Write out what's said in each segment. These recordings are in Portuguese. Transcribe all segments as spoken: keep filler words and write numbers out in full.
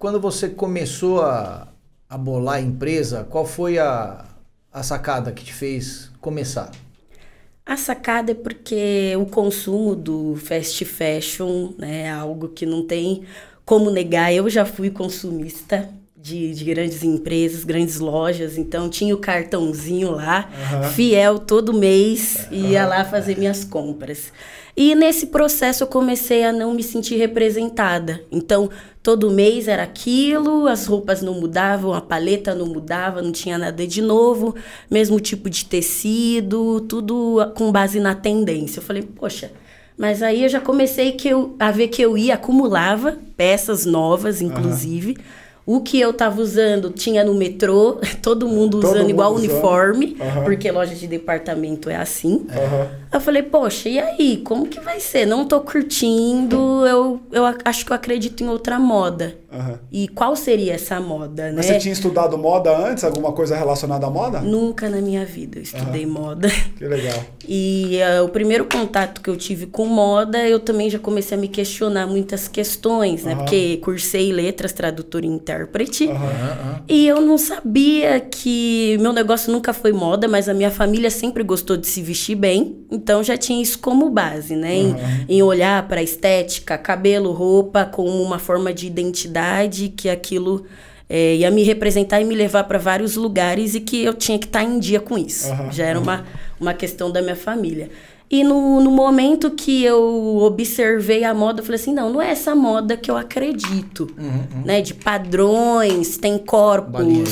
quando você começou a, a bolar a empresa, qual foi a, a sacada que te fez começar? A sacada é porque o consumo do fast fashion, né, é algo que não tem como negar. Eu já fui consumista de, de grandes empresas, grandes lojas, então tinha o cartãozinho lá, uhum. fiel, todo mês, uhum. ia lá fazer minhas compras. E nesse processo eu comecei a não me sentir representada. Então, todo mês era aquilo, as roupas não mudavam, a paleta não mudava, não tinha nada de novo, mesmo tipo de tecido, tudo com base na tendência. Eu falei, poxa, mas aí eu já comecei que eu, a ver que eu ia, acumulava peças novas, inclusive. Uhum. O que eu tava usando tinha no metrô, todo mundo usando todo mundo igual usando. uniforme, uhum. porque loja de departamento é assim. Uhum. Eu falei, poxa, e aí? Como que vai ser? Não tô curtindo, eu, eu acho que eu acredito em outra moda. Uhum. E qual seria essa moda, né? Mas você tinha estudado moda antes? Alguma coisa relacionada à moda? Nunca na minha vida eu estudei uhum. moda. Que legal. E uh, o primeiro contato que eu tive com moda, eu também já comecei a me questionar muitas questões, né? Uhum. Porque cursei letras, tradutor e intérprete. Uhum. Uhum. E eu não sabia que... Meu negócio nunca foi moda, mas a minha família sempre gostou de se vestir bem. Então, já tinha isso como base, né? Uhum. Em, em olhar para a estética, cabelo, roupa, como uma forma de identidade, que aquilo é, ia me representar e me levar para vários lugares e que eu tinha que estar em dia com isso. Uhum. Já era uma, uma questão da minha família. E no, no momento que eu observei a moda, eu falei assim, não, não é essa moda que eu acredito. Uhum, uhum. Né? De padrões, tem corpos... Balinha,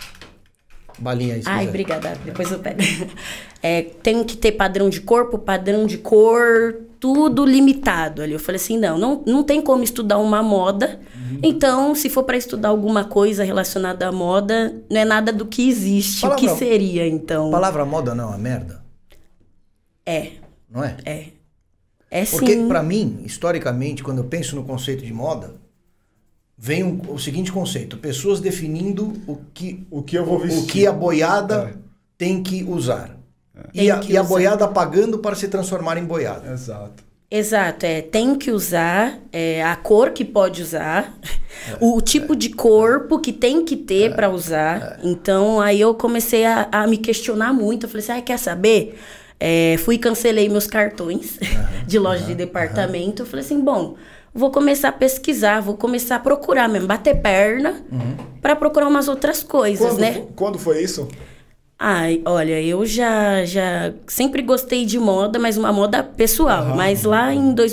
Balinha aí, se Ai, quiser. obrigada. Depois eu pego. É, tem que ter padrão de corpo, padrão de cor, tudo limitado ali. Eu falei assim, não, não, não tem como estudar uma moda. Uhum. Então, se for para estudar alguma coisa relacionada à moda, não é nada do que existe. Palavra, o que seria, então? A palavra moda não é uma merda? É. Não é? É. É sim. Porque, para mim, historicamente, quando eu penso no conceito de moda, vem um, o seguinte conceito: pessoas definindo o que, o que, eu vou vestir. O que a boiada é. tem que usar. É. E, a, que e a boiada pagando para se transformar em boiada. Exato. Exato, é, tem que usar, é, a cor que pode usar, é, o tipo é, de corpo que tem que ter é, para usar. É. Então, aí eu comecei a, a me questionar muito. Eu falei assim, ah, quer saber? É, fui e cancelei meus cartões uhum, de loja uhum, de departamento. Uhum. Eu falei assim, bom, vou começar a pesquisar, vou começar a procurar mesmo, bater perna uhum. para procurar umas outras coisas, quando, né? Quando foi isso? Ai, olha, eu já, já sempre gostei de moda, mas uma moda pessoal. Uhum. Mas lá em dois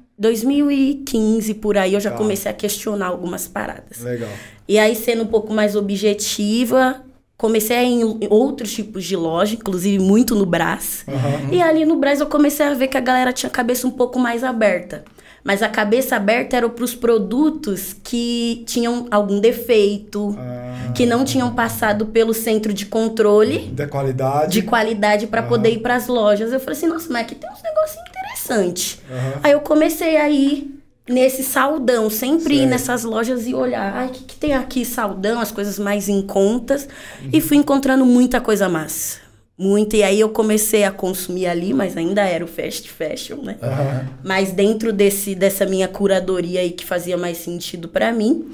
mil e quinze, por aí, eu já ah. comecei a questionar algumas paradas. Legal. E aí, sendo um pouco mais objetiva, comecei a ir em outros tipos de loja, inclusive muito no Brás. Uhum. E ali no Brás eu comecei a ver que a galera tinha a cabeça um pouco mais aberta. Mas a cabeça aberta era para os produtos que tinham algum defeito, ah, que não tinham passado pelo centro de controle de qualidade, de qualidade para ah. poder ir para as lojas. Eu falei assim, nossa, mas aqui tem uns negocinhos interessantes. Ah. Aí eu comecei a ir nesse saldão, sempre Sei. ir nessas lojas e olhar, ai, o que, que tem aqui saldão, as coisas mais em contas. Uhum. E fui encontrando muita coisa massa. Muito, e aí eu comecei a consumir ali, mas ainda era o fast fashion, né? Uhum. Mas dentro desse, dessa minha curadoria aí que fazia mais sentido pra mim.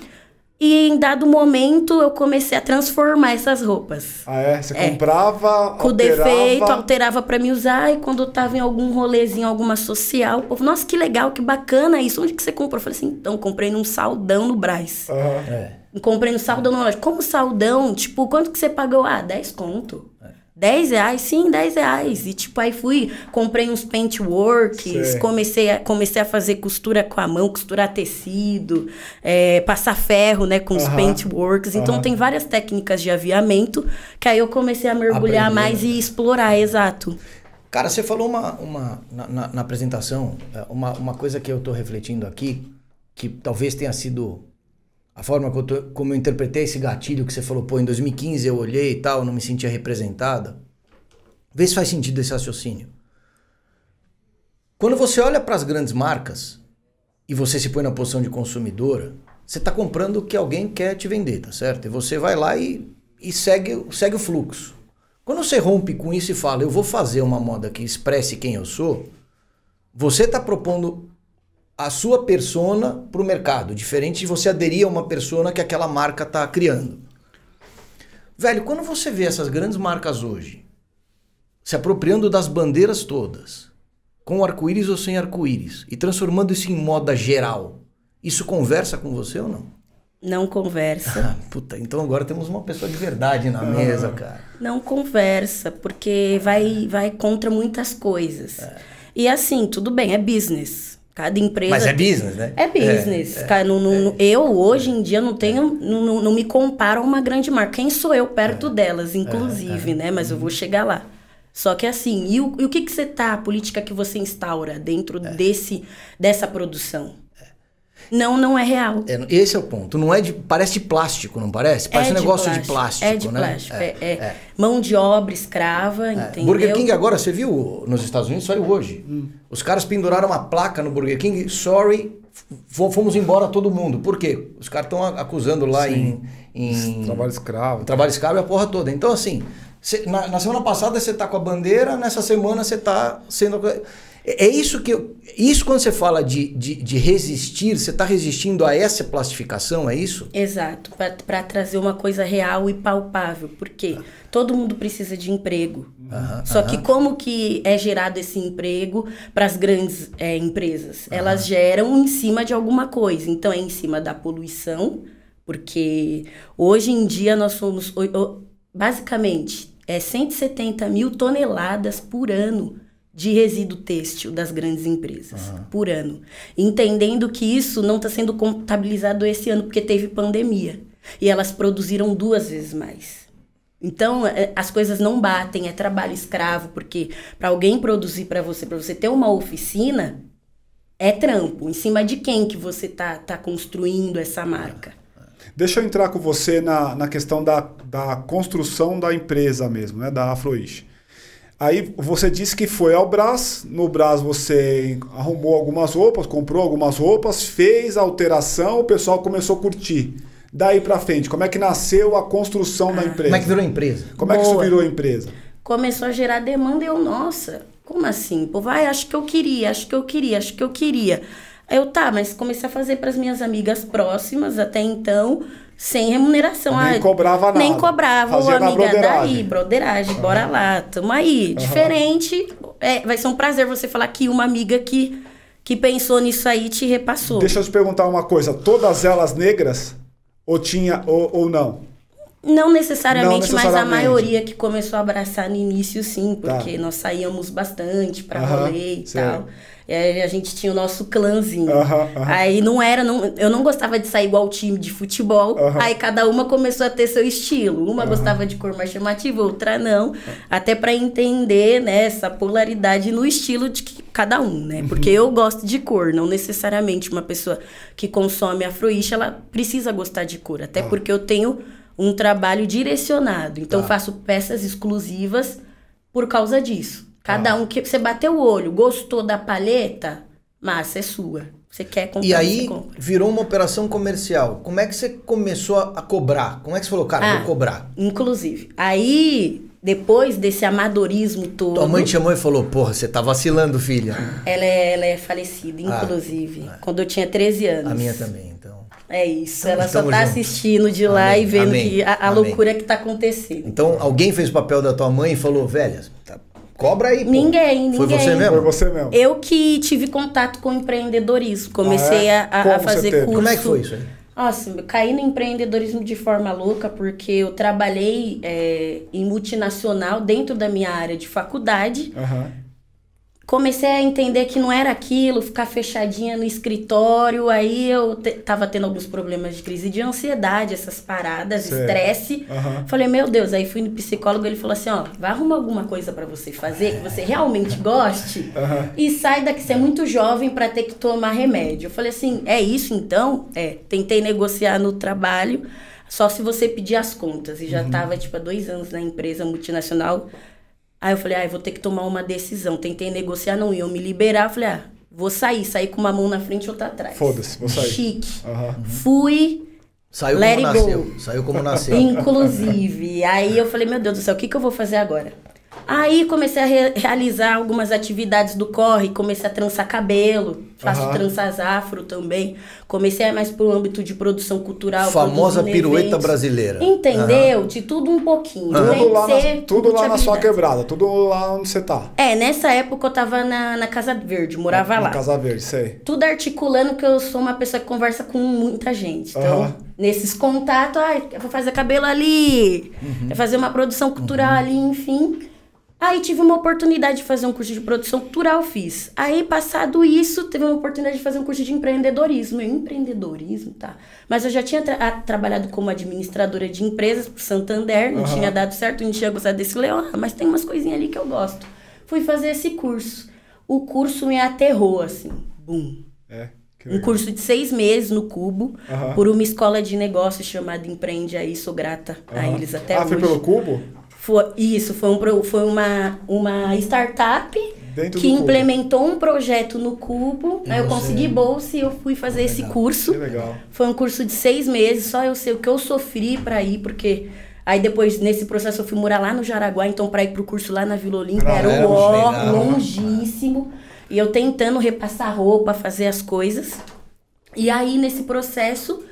E em dado momento eu comecei a transformar essas roupas. Ah, é? Você é. comprava, com alterava... defeito, alterava pra me usar. E quando eu tava em algum rolezinho, alguma social, o povo, nossa, que legal, que bacana isso. Onde que você comprou? Eu falei assim, então, comprei num saldão no Brás. Uhum. É. Comprei no saldão na loja. Como saldão? Tipo, quanto que você pagou? Ah, dez conto. É. dez reais? Sim, dez reais. E tipo, aí fui, comprei uns paintworks, comecei a, comecei a fazer costura com a mão, costurar tecido, é, passar ferro, né, com os uh-huh. paintworks. Então, uh-huh. tem várias técnicas de aviamento que aí eu comecei a mergulhar Aprender, mais né? e explorar, exato. Cara, você falou uma, uma na, na, na apresentação, uma, uma coisa que eu tô refletindo aqui, que talvez tenha sido... A forma que eu tô, como eu interpretei esse gatilho que você falou, pô, em dois mil e quinze eu olhei e tal, não me sentia representada. Vê se faz sentido esse raciocínio. Quando você olha para as grandes marcas e você se põe na posição de consumidora, você está comprando o que alguém quer te vender, tá certo? E você vai lá e, e segue, segue o fluxo. Quando você rompe com isso e fala, eu vou fazer uma moda que expresse quem eu sou, você está propondo a sua persona para o mercado, diferente de você aderir a uma persona que aquela marca está criando. Velho, quando você vê essas grandes marcas hoje se apropriando das bandeiras todas, com arco-íris ou sem arco-íris, e transformando isso em moda geral, isso conversa com você ou não? Não conversa. Ah, puta, então agora temos uma pessoa de verdade na mesa, cara. Não conversa, porque vai, vai contra muitas coisas. É. E assim, tudo bem, é business. Cada empresa... Mas é business, né? É business. É, é, não, não, é. Eu, hoje em dia, não tenho... É. Não, não me comparo a uma grande marca. Quem sou eu perto é. delas, inclusive, é. né? Mas eu vou chegar lá. Só que assim, e o, e o que que você tá... A política que você instaura dentro é. desse, dessa produção? Não, não é real. É, esse é o ponto. Não é de, parece de plástico, não parece? Parece é um negócio de plástico, de plástico, É de né? plástico. É, é, é. Mão de obra escrava, é. entendeu? Burger King agora, você viu nos Estados Unidos, saiu hoje. Hum. Os caras penduraram uma placa no Burger King. Sorry, fomos embora todo mundo. Por quê? Os caras estão acusando lá em, em... Trabalho escravo. Trabalho escravo e a porra toda. Então assim, cê, na, na semana passada você tá com a bandeira, nessa semana você tá sendo... É isso que eu, isso quando você fala de, de, de resistir, você está resistindo a essa plastificação, é isso? Exato, para trazer uma coisa real e palpável, porque ah. todo mundo precisa de emprego. Ah, Só ah, que como que é gerado esse emprego para as grandes é, empresas? Ah, Elas geram em cima de alguma coisa, então é em cima da poluição, porque hoje em dia nós somos, basicamente, é cento e setenta mil toneladas por ano de resíduo têxtil das grandes empresas, uhum. por ano. Entendendo que isso não está sendo contabilizado esse ano, porque teve pandemia. E elas produziram duas vezes mais. Então, as coisas não batem, é trabalho escravo, porque para alguém produzir para você, para você ter uma oficina, é trampo. Em cima de quem que você tá, tá construindo essa marca? Deixa eu entrar com você na, na questão da, da construção da empresa mesmo, né, da Afroish. Aí você disse que foi ao Brás, no Brás você arrumou algumas roupas, comprou algumas roupas, fez a alteração, o pessoal começou a curtir. Daí pra frente, como é que nasceu a construção ah, da empresa? Como é que virou empresa? Como Boa. é que isso virou empresa? Começou a gerar demanda e eu, nossa, como assim? Pô, vai, acho que eu queria, acho que eu queria, acho que eu queria. Aí eu, tá, mas comecei a fazer pras minhas amigas próximas até então... Sem remuneração. Nem ah, cobrava nada. Nem cobrava. Fazia amiga, broderagem. daí, broderagem, uhum. bora lá, tamo aí. Uhum. Diferente, é, vai ser um prazer você falar que uma amiga que, que pensou nisso aí te repassou. Deixa eu te perguntar uma coisa, todas elas negras? Ou tinha, ou, ou não? Não necessariamente, não necessariamente, mas a maioria que começou a abraçar no início, sim, porque tá. nós saíamos bastante pra uhum. rolê e sei. tal. E aí a gente tinha o nosso clãzinho. Uhum, uhum. Aí não era... Não, eu não gostava de sair igual o time de futebol. Uhum. Aí cada uma começou a ter seu estilo. Uma uhum. gostava de cor mais chamativa, outra não. Uhum. Até para entender, né, essa polaridade no estilo de cada um, né? Uhum. Porque eu gosto de cor. Não necessariamente uma pessoa que consome Afroish, ela precisa gostar de cor. Até uhum. porque eu tenho um trabalho direcionado. Então, uhum. faço peças exclusivas por causa disso. Cada ah. um que você bateu o olho, gostou da palheta, massa, é sua. Você quer comprar, e aí você compra. Virou uma operação comercial. Como é que você começou a, a cobrar? Como é que você falou, cara, ah, vou cobrar? Inclusive, aí, depois desse amadorismo todo... Tua mãe te chamou e falou, porra, você tá vacilando, filha. Ela é, ela é falecida, inclusive, ah, quando eu tinha treze anos. A minha também, então. É isso, ela só tá junto. assistindo de lá Amém. e vendo Amém. que a, a loucura que tá acontecendo. Então, alguém fez o papel da tua mãe e falou, velha, tá, cobra aí, pô. Ninguém, ninguém. Foi você mesmo? Foi você mesmo. Eu que tive contato com empreendedorismo, comecei ah, é? a, a fazer curso. Como é que foi isso aí? Nossa, eu caí no empreendedorismo de forma louca, porque eu trabalhei é, em multinacional dentro da minha área de faculdade. Uhum. Comecei a entender que não era aquilo, ficar fechadinha no escritório. Aí eu te, tava tendo alguns problemas de crise de ansiedade, essas paradas, estresse. Uhum. Falei, meu Deus, aí fui no psicólogo, ele falou assim, ó, vai arrumar alguma coisa pra você fazer, que você realmente goste, uhum. e sai daqui, você é muito jovem pra ter que tomar remédio. Eu falei assim, é isso então? É, tentei negociar no trabalho, só se você pedir as contas. E já uhum. tava, tipo, há dois anos na empresa multinacional. Aí eu falei, ah, eu vou ter que tomar uma decisão. Tentei negociar, não iam me liberar. Eu falei, ah, vou sair. Sair com uma mão na frente e outra atrás. Foda-se, vou sair. Chique. Uhum. Fui, Saiu let como it nasceu. go. Saiu como nasceu. Inclusive. Aí eu falei, meu Deus do céu, o que, que eu vou fazer agora? Aí comecei a re realizar algumas atividades do corre, comecei a trançar cabelo, faço uhum. tranças afro também. Comecei a ir mais pro âmbito de produção cultural. Famosa pirueta eventos. brasileira. Entendeu? Uhum. De tudo um pouquinho. Uhum. Tudo lá, na, tudo lá na sua quebrada, tudo lá onde você tá. É, nessa época eu tava na, na Casa Verde, morava na, lá. Na Casa Verde, sei. Tudo articulando que eu sou uma pessoa que conversa com muita gente. Então, uhum. nesses contatos, ah, eu vou fazer cabelo ali, uhum. vou fazer uma produção cultural uhum. ali, enfim... Aí tive uma oportunidade de fazer um curso de produção cultural, fiz. Aí, passado isso, teve uma oportunidade de fazer um curso de empreendedorismo. Eu, empreendedorismo, tá. Mas eu já tinha tra a, trabalhado como administradora de empresas pro Santander, não uhum. tinha dado certo, não tinha gostado desse leão, mas tem umas coisinhas ali que eu gosto. Fui fazer esse curso. O curso me aterrou, assim, bum. É, um curso de seis meses no Cubo, uhum. por uma escola de negócios chamada Empreende Aí, sou grata uhum. a eles até ah, hoje. Ah, foi pelo Cubo? Foi, isso, foi, um, foi uma, uma startup Dentro que implementou um projeto no Cubo. E aí eu consegui bolsa e eu fui fazer legal. esse curso. Que legal. Foi um curso de seis meses, só eu sei o que eu sofri para ir, porque aí depois, nesse processo, eu fui morar lá no Jaraguá, então para ir pro curso lá na Vila Olímpia ah, era o ó, longíssimo. E eu tentando repassar roupa, fazer as coisas. E aí, nesse processo...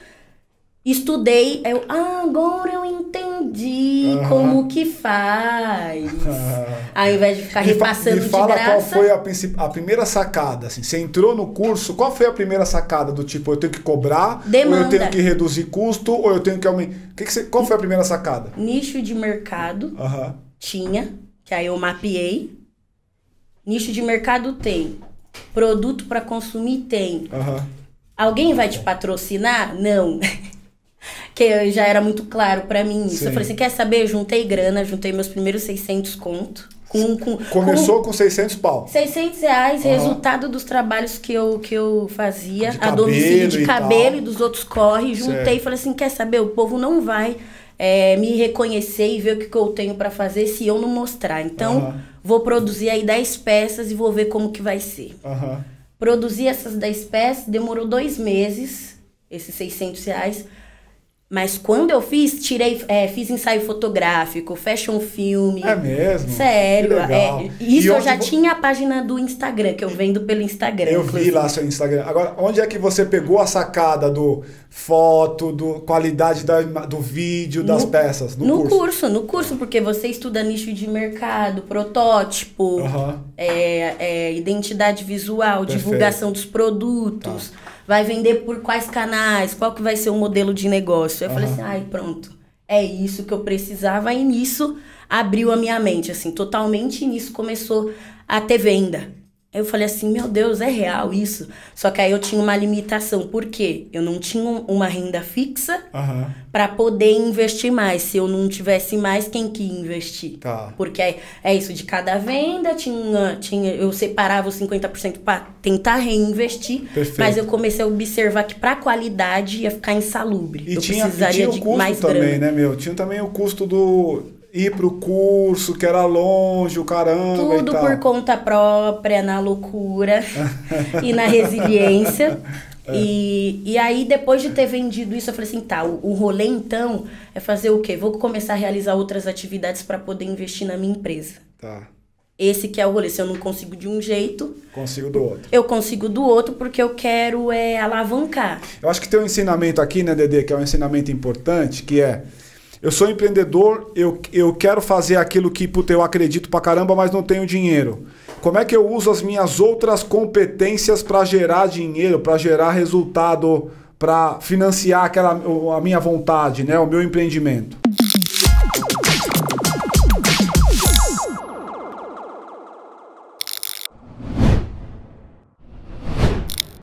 Estudei, eu, ah, agora eu entendi uhum. como que faz. Uhum. Ao invés de ficar me repassando me fala de graça. Qual foi a, a primeira sacada? Assim, você entrou no curso, qual foi a primeira sacada do tipo, eu tenho que cobrar, demanda. Ou eu tenho que reduzir custo, ou eu tenho que aumentar? Que que você, qual foi a primeira sacada? Nicho de mercado uhum. tinha, que aí eu mapeei. Nicho de mercado tem. Produto para consumir tem. Uhum. Alguém vai te patrocinar? Não. Que já era muito claro pra mim isso. Sim. Eu falei assim, quer saber? Eu juntei grana, juntei meus primeiros seiscentos conto. Com, com, Começou com, com seiscentos pau. seiscentos reais, uhum. resultado dos trabalhos que eu, que eu fazia. De a domicílio de cabelo e dos outros corre. Juntei certo. E falei assim, quer saber? O povo não vai é, me reconhecer e ver o que, que eu tenho pra fazer se eu não mostrar. Então, uhum. vou produzir aí dez peças e vou ver como que vai ser. Uhum. Produzi essas dez peças, demorou dois meses, esses seiscentos reais. Mas quando eu fiz, tirei, é, fiz ensaio fotográfico, fashion film. É mesmo? Sério. É, isso e eu já vo... tinha a página do Instagram, que eu vendo pelo Instagram. Eu inclusive. vi lá seu Instagram. Agora, onde é que você pegou a sacada do foto, do qualidade da, do vídeo, das no, peças? No, no curso. curso, no curso, porque você estuda nicho de mercado, protótipo, uhum. é, é, identidade visual, perfeito. Divulgação dos produtos. Tá. Vai vender por quais canais? Qual que vai ser o modelo de negócio? Eu uhum. falei assim, ai, pronto. É isso que eu precisava. E nisso abriu a minha mente, assim, totalmente. E nisso começou a ter venda. Eu falei assim, meu Deus, é real isso? Só que aí eu tinha uma limitação. Por quê? Eu não tinha uma renda fixa uhum. para poder investir mais. Se eu não tivesse mais, quem que ia investir? Tá. Porque é, é isso, de cada venda, tinha, tinha, eu separava os cinquenta por cento para tentar reinvestir. Perfeito. Mas eu comecei a observar que para qualidade ia ficar insalubre. E eu tinha, precisaria e tinha o de custo mais também, grana. né, meu? Tinha também o custo do... ir pro curso, que era longe, o caramba. Tudo e tal. por conta própria, na loucura e na resiliência. É. E, e aí, depois de ter vendido isso, eu falei assim, tá, o, o rolê então é fazer o quê? Vou começar a realizar outras atividades para poder investir na minha empresa. Tá. Esse que é o rolê. Se eu não consigo de um jeito... Consigo do outro. Eu consigo do outro porque eu quero é, alavancar. Eu acho que tem um ensinamento aqui, né, Dedê, que é um ensinamento importante, que é... Eu sou empreendedor, eu, eu quero fazer aquilo que, puta, eu acredito pra caramba, mas não tenho dinheiro. Como é que eu uso as minhas outras competências para gerar dinheiro, para gerar resultado, para financiar aquela, a minha vontade, né, o meu empreendimento?